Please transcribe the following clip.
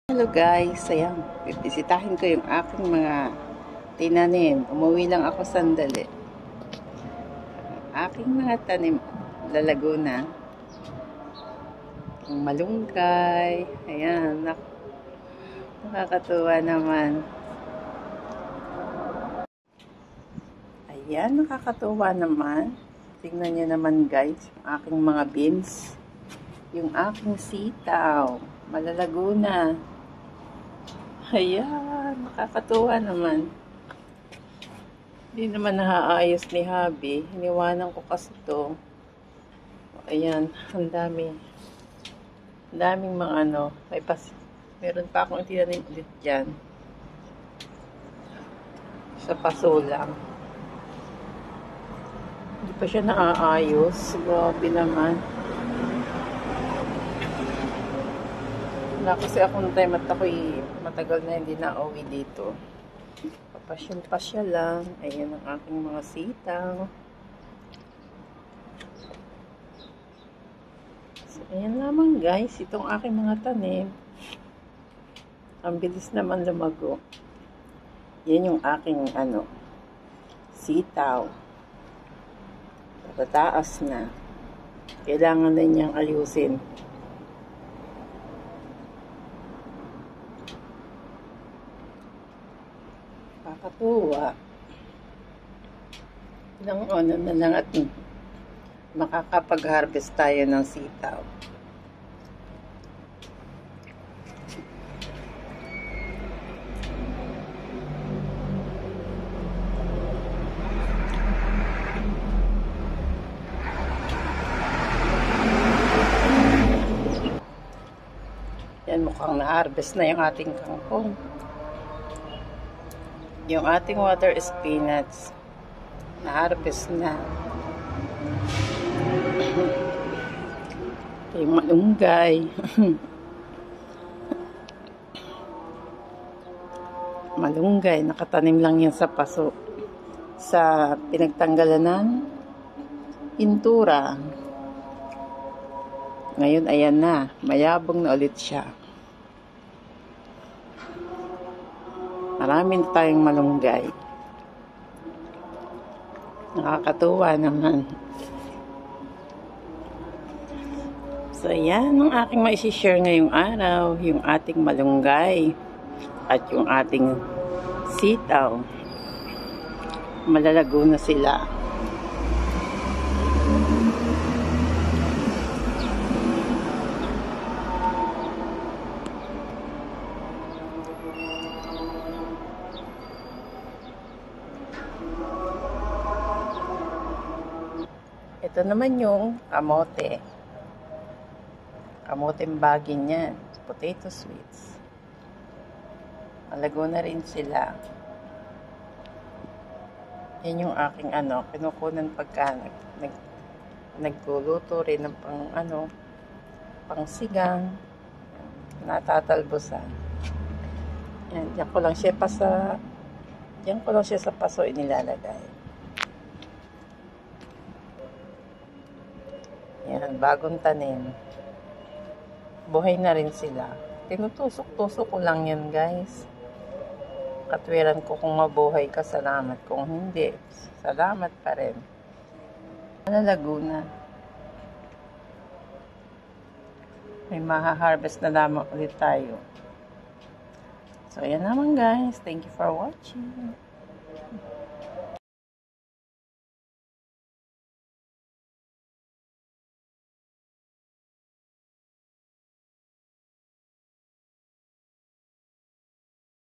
Hello guys, ayan, bibisitahin ko yung aking mga tinanim. Umuwi lang ako sandali. Aking mga tanim, lalago na. Yung malunggay, ayan, nakakatuwa naman. Ayan, nakakatuwa naman. Tingnan niyo naman guys, yung aking mga beans. Yung aking sitaw, malalago na. Ayan, nakakatuwa naman. Hindi naman naaayos ni Habi. Iniwanan ko kasi to. Ayan, ang dami. Ang daming mga ano. Meron pa akong tinanim ulit dyan. Sa paso lang. Hindi pa siya naaayos. Grabe naman. Wala kasi akong time at ako'y matagal na hindi na-uwi dito. Papasyal-pasyal lang. Ayan ang aking mga sitaw. So, ayan lamang guys. Itong aking mga tanim. Ang bilis naman lumago. Yan yung aking sitaw. Patataas na. Kailangan na niyang ayusin. Nakakatuwa. Ilang ano na lang at makakapag-harvest tayo ng sitaw. Yan, mukhang na-harvest na yung ating kangkong. Yung ating water spinach, na-harvest na. Yung malunggay. Malunggay, nakatanim lang yan sa paso. Sa pinagtanggalan ng pintura. Ngayon, ayan na. Mayabong na ulit siya. Marami na tayong malunggay. Nakakatuwa naman. So, yan ang aking maisishare ngayong araw. Yung ating malunggay. At yung ating sitaw. Malalago na sila. Ito naman yung kamote. Kamoteng baging yan. Potato sweets. Malago na rin sila. Yan yung aking kinukunan pagka nagluluto rin ng pang sigang. Natatalbosan. Yan, yan ko lang siya sa paso inilalagay. Yan, bagong tanim. Buhay na rin sila. Tinutusok-tusok ko lang yan, guys. Katwiran ko kung mabuhay ka, salamat. Kung hindi, salamat pa rin. Malalago na. May maha-harvest na lamang ulit tayo. So, ayan naman, guys. Thank you for watching.